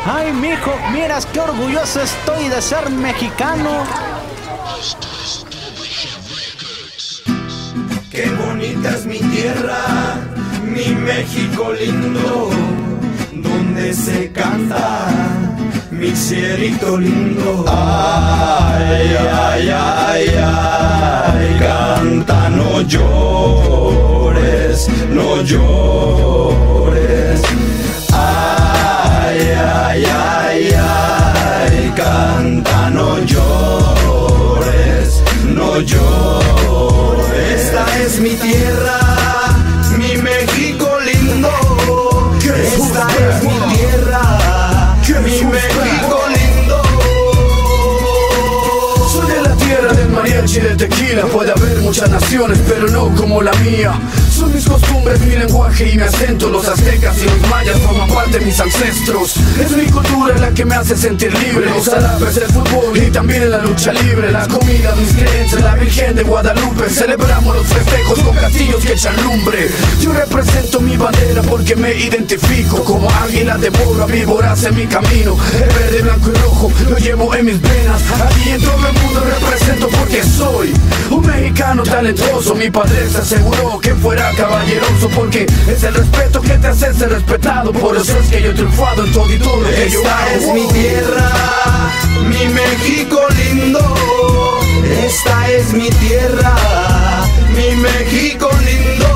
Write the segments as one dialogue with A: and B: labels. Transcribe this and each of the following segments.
A: Ay, mijo, miras qué orgulloso estoy de ser mexicano.
B: Qué bonita es mi tierra, mi México lindo, donde se canta mi cielito lindo. Ay, ay, ay, ay, canta, no llores, no llores. Ay, ay, ay, ay, canta, no llores, no llores. Esta es mi tierra, mi México lindo. Esta es mi tierra, mi México lindo.
C: Soy de la tierra del mariachi y de tequila. Puede haber muchas naciones, pero no como la mía. Son mis costumbres, mi lenguaje y mi acento. Los aztecas y los mayas forman parte de mis ancestros. Es mi cultura la que me hace sentir libre. Los árabes, el fútbol y también la lucha libre. La comida, mis creencias, la Virgen de Guadalupe. Celebramos los festejos con castillos que echan lumbre. Yo represento mi bandera porque me identifico como águila de bora, víboras en mi camino. El verde, blanco y rojo lo llevo en mis venas. Aquí en todo el mundo represento porque soy un mexicano talentoso. Mi padre se aseguró que fuera caballeroso porque es el respeto que te hace ser respetado. Por eso es que yo he triunfado en todo y todo lo que yo hago.
B: Esta es mi tierra, mi México lindo. Esta es mi tierra, mi México lindo.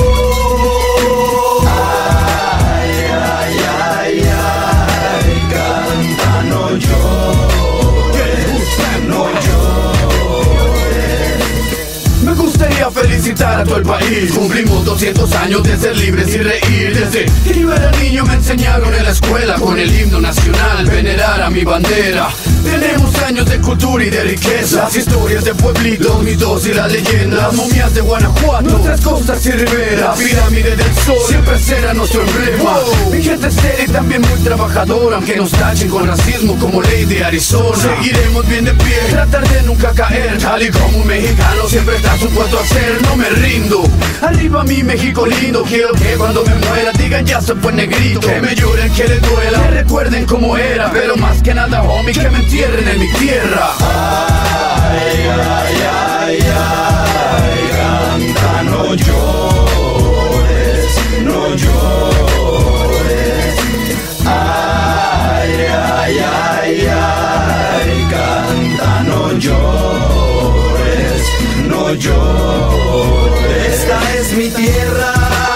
B: Ay, ay, ay, ay, canta, no llores, no llores.
C: Me gustaría felicitar a todo el país. Cumplimos 200 años de ser libres y reír. Desde que yo era niño me enseñaron en la escuela con el himno nacional venerar a mi bandera. Tenemos años de cultura y de riqueza, las historias de pueblitos, mitos y las leyendas, las momias de Guanajuato, nuestras costas y riberas, la pirámide del sol siempre será nuestro emblema. Mi gente es seria y también muy trabajadora, aunque nos tachen con racismo como ley de Arizona. Seguiremos bien de pie, tratar de nunca caer, tal y como un mexicano siempre está supuesto a ser. No me rindo, arriba mi México lindo. Quiero que cuando me muera digan ya se fue negrito. Que me lloren, que les duela, que recuerden cómo era. Pero más que nada, homie, que me entierren en mi tierra.
B: Ay, ay, ay, ay, canta, no llores, no llores. Ay, ay, ay, ay, canta, no llores, no llores. Esta es mi tierra,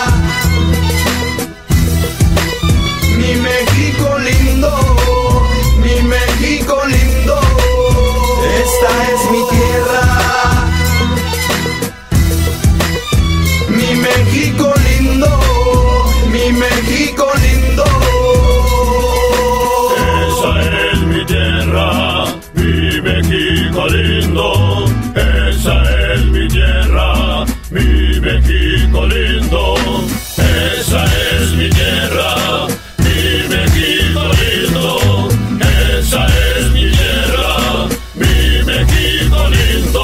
B: mi México lindo, mi México lindo. Esta es mi tierra, mi México lindo, mi México lindo.
D: Esa es mi tierra, mi México lindo. Esa es mi tierra, mi México lindo. Esa es mi tierra, mi México lindo. Esa es mi tierra, mi México lindo.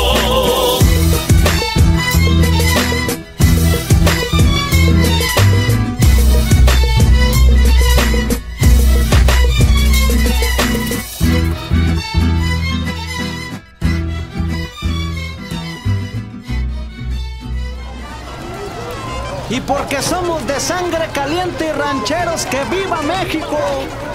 A: Y porque somos de sangre caliente y rancheros, ¡que viva México!